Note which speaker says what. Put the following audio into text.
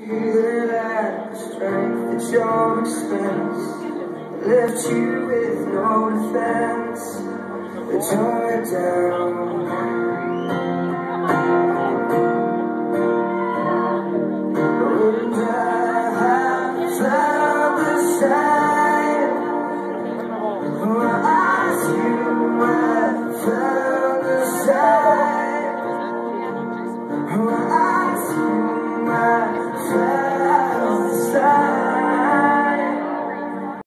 Speaker 1: That at the strength at your expense left you with no defense. They tore it down. And I have found the sound.